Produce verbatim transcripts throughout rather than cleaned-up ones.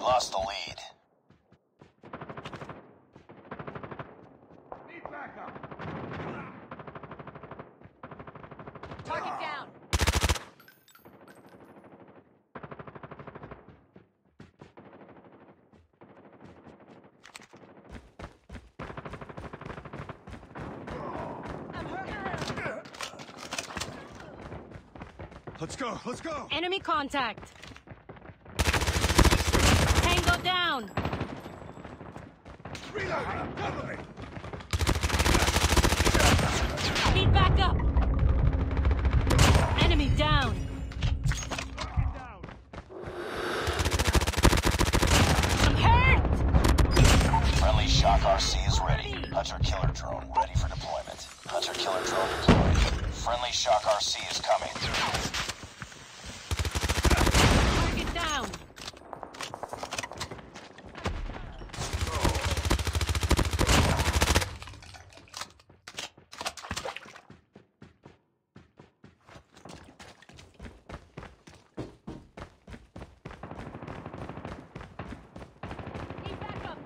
lost the lead. Need backup. Target down. I'm hurt. Let's go, let's go. Enemy contact. Tango down. Reloading, cover me. Need backup. Enemy down. I'm hurt. Friendly Shock R C is ready. Hunter killer drone ready for deployment. Hunter killer drone deployed. Friendly Shock R C is coming. Target down. Need backup.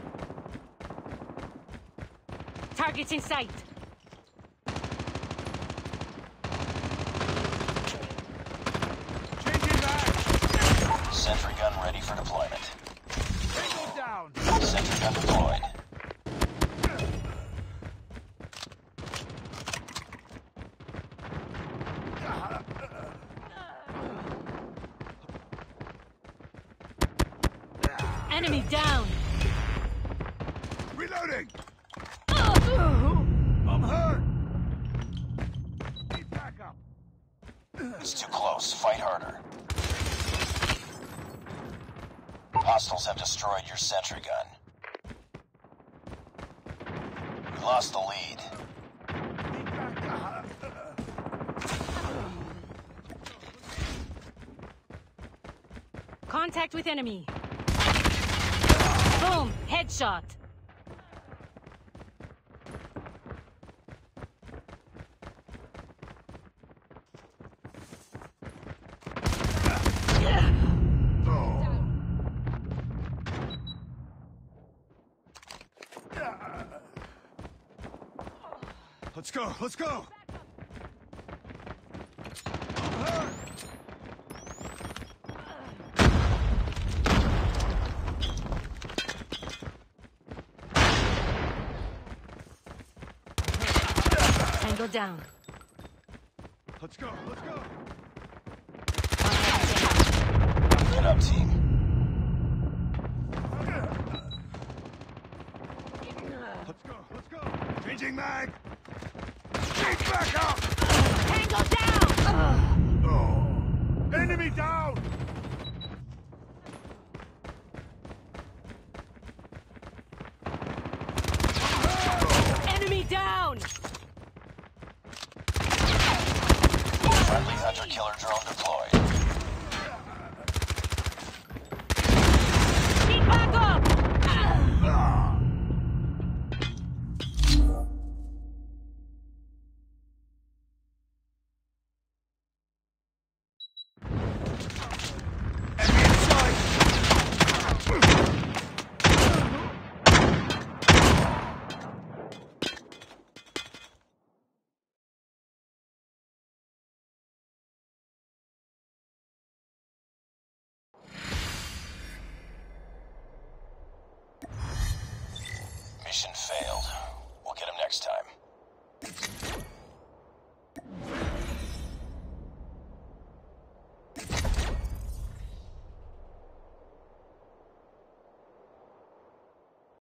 Targets in sight. Changing back. Sentry gun ready for deployment. Tango down. Sentry gun deployed. Enemy down. Reloading. Uh, I'm hurt. Need backup. It's too close. Fight harder. Hostiles have destroyed your sentry gun. We lost the lead. Need backup. Contact with enemy. Boom! Headshot. Let's go, let's go. I'm hurt. Tango down. Let's go, let's go. Get up, team. Let's go, let's go. Changing mag. Need backup. Tango down. Oh. Enemy down. Enemy down. Friendly hunter killer drone deployed. Need backup. Enemy in sight. Mission failed. We'll get him next time.